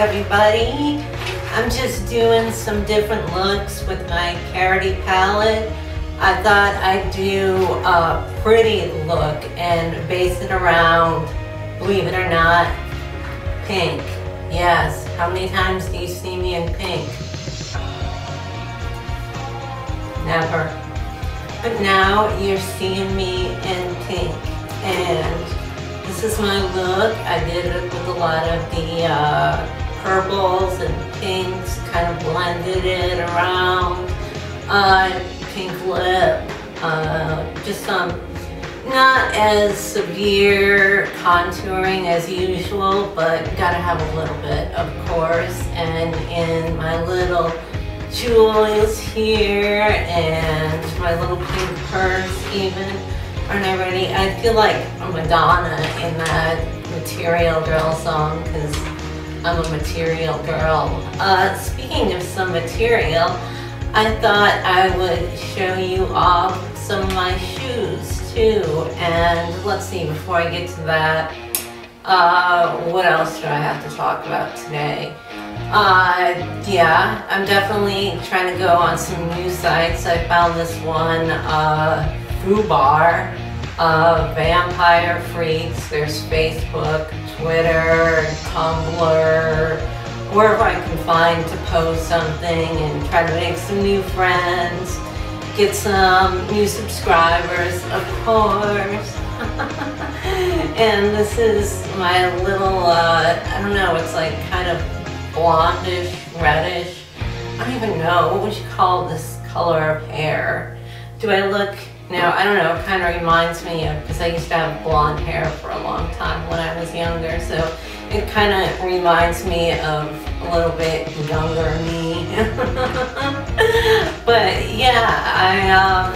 everybody. I'm just doing some different looks with my Carity palette. I thought I'd do a pretty look and base it around, believe it or not, pink. Yes, how many times do you see me in pink? Never. But now you're seeing me in pink, and this is my look. I did it with a lot of the purples and pinks, kind of blended it around. Pink lip, just some not as severe contouring as usual, but gotta have a little bit, of course. And in my little jewels here and my little pink purse even. Aren't I ready? I feel like Madonna in that Material Girl song because I'm a material girl. Speaking of some material, I thought I would show you off some of my shoes too. And let's see, before I get to that, what else do I have to talk about today? Yeah, I'm definitely trying to go on some new sites. I found this one, FUBAR, Vampire Freaks. There's Facebook, Twitter, Tumblr, wherever I can find to post something and try to make some new friends, get some new subscribers, of course. And this is my little, I don't know, it's like kind of blondish, reddish. I don't even know, what would you call this color of hair? Do I look, now I don't know, it kind of reminds me of, because I used to have blonde hair for a long time when I was younger, so it kind of reminds me of a little bit younger me. But yeah, I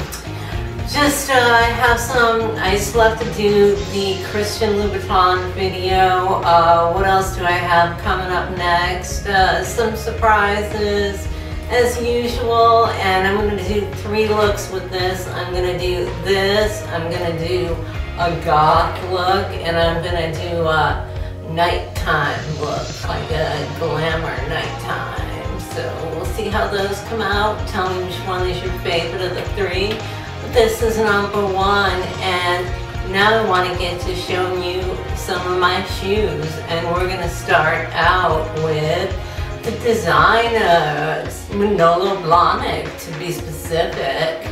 still have to do the Christian Louboutin video. What else do I have coming up next? Some surprises as usual, and I'm going to do 3 looks with this. I'm going to do this, I'm going to do a goth look, and I'm going to do a nighttime look, like a glamour nighttime. So we'll see how those come out. Tell me which one is your favorite of the 3. But this is number 1, and now I want to get to showing you some of my shoes, and we're going to start out with the designers, Manolo Blahnik to be specific.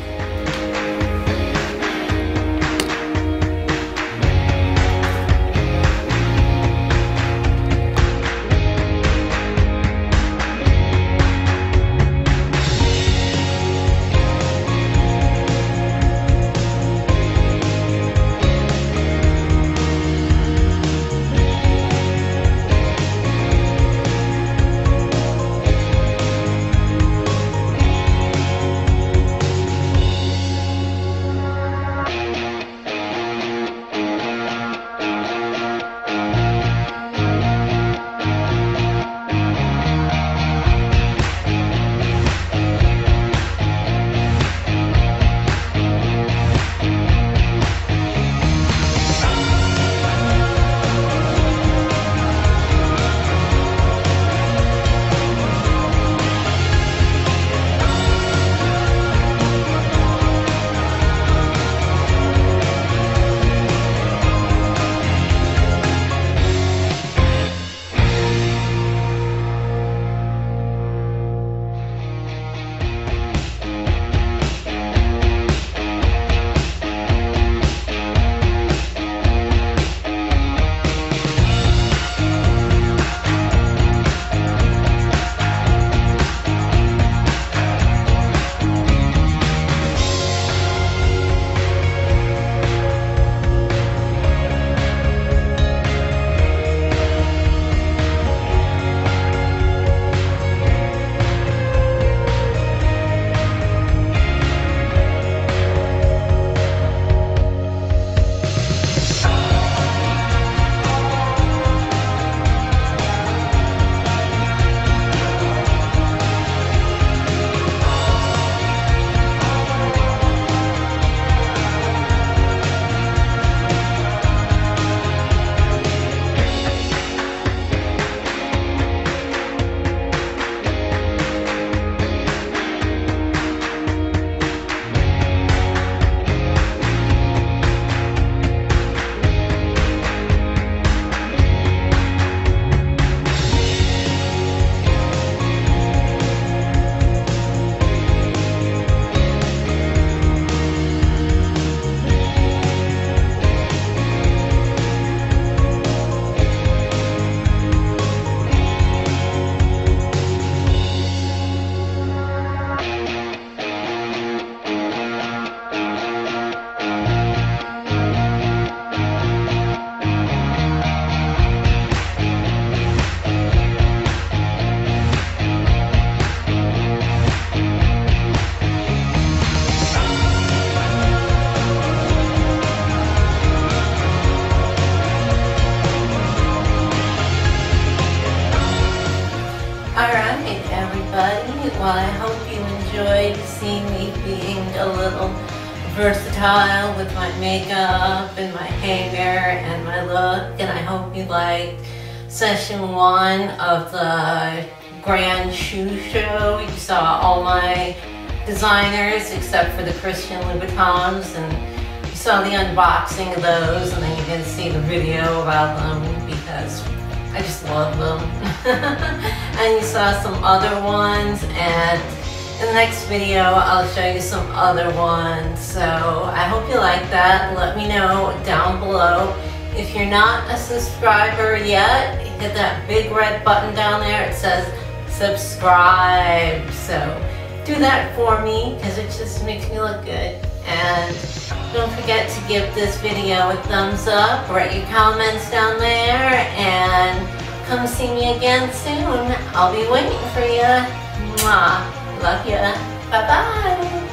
versatile with my makeup and my hair and my look, and I hope you liked session 1 of the Grand Shoe Show. You saw all my designers except for the Christian Louboutins, and you saw the unboxing of those, and then you're going to see the video about them because I just love them. And you saw some other ones, and in the next video I'll show you some other ones. So I hope you like that. Let me know down below. If you're not a subscriber yet, hit that big red button down there. It says subscribe. So do that for me because it just makes me look good. And don't forget to give this video a thumbs up, write your comments down there, and come see me again soon. I'll be waiting for you. Mwah. Love ya. Bye-bye.